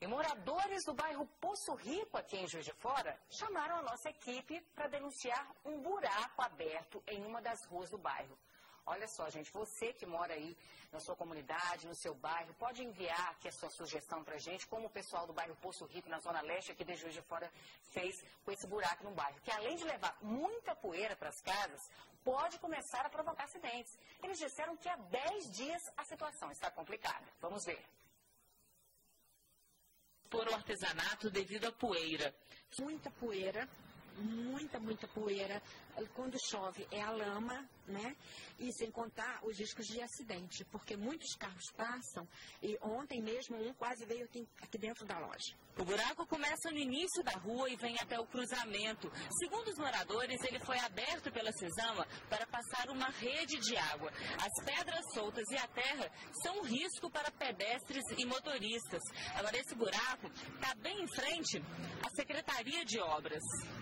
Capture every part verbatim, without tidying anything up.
E moradores do bairro Poço Rico, aqui em Juiz de Fora, chamaram a nossa equipe para denunciar um buraco aberto em uma das ruas do bairro. Olha só, gente, você que mora aí na sua comunidade, no seu bairro, pode enviar aqui a sua sugestão para a gente, como o pessoal do bairro Poço Rico, na Zona Leste, aqui de Juiz de Fora, fez com esse buraco no bairro, que além de levar muita poeira para as casas, pode começar a provocar acidentes. Eles disseram que há dez dias a situação está complicada. Vamos ver. Por um artesanato devido à poeira. Muita poeira, muita, muita poeira. Quando chove é a lama, né? E sem contar os riscos de acidente, porque muitos carros passam e ontem mesmo um quase veio aqui, aqui dentro da loja. O buraco começa no início da rua e vem até o cruzamento. Segundo os moradores, ele foi aberto pela Cesama para passar uma rede de água. As pedras soltas e a terra são um risco para pedestres e motoristas. Agora, esse buraco está bem em frente à Secretaria de Obras.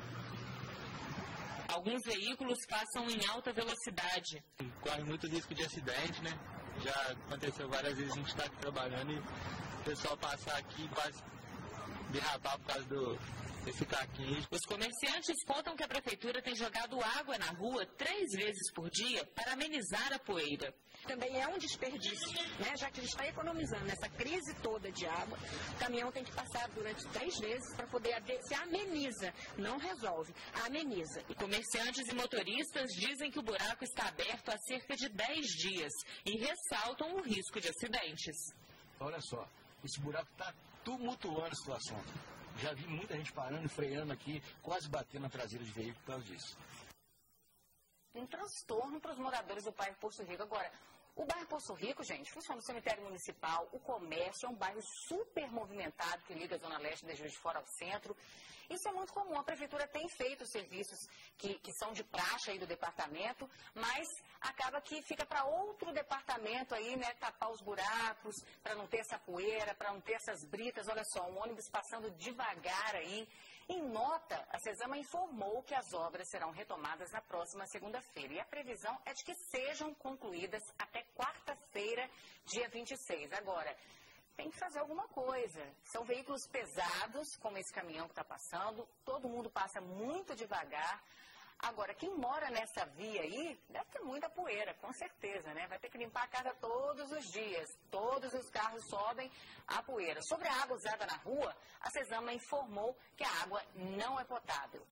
Alguns veículos passam em alta velocidade. Corre muito risco de acidente, né? Já aconteceu várias vezes, a gente está aqui trabalhando e o pessoal passar aqui quase derrapar por causa do, desse caquinho. Os comerciantes contam que a prefeitura tem jogado água na rua três vezes por dia para amenizar a poeira. Também é um desperdício, né? Já que a gente está economizando nessa crise toda de água, o caminhão tem que passar durante três vezes para poder se ameniza, não resolve, ameniza. E comerciantes e motoristas dizem que o buraco está aberto há cerca de dez dias e ressaltam o risco de acidentes. Olha só, esse buraco está tumultuando a situação. Já vi muita gente parando e freando aqui, quase batendo na traseira de veículo por causa disso. Um transtorno para os moradores do bairro Poço Rico. Agora, o bairro Poço Rico, gente, funciona no cemitério municipal, o comércio, é um bairro super movimentado que liga a Zona Leste de Juiz de Fora ao centro. Isso é muito comum, a prefeitura tem feito serviços que, que são de praxe aí do departamento, mas acaba que fica para outro departamento aí, né, tapar os buracos, para não ter essa poeira, para não ter essas britas. Olha só, um ônibus passando devagar aí. Em nota, a Cesama informou que as obras serão retomadas na próxima segunda-feira. E a previsão é de que sejam concluídas até quarta-feira, dia vinte e seis. Agora, tem que fazer alguma coisa. São veículos pesados, como esse caminhão que está passando. Todo mundo passa muito devagar. Agora, quem mora nessa via aí, deve ter muita poeira, com certeza, né? Vai ter que limpar a casa todos os dias. Todos os carros sobem a poeira. Sobre a água usada na rua, a Cesama informou que a água não é potável.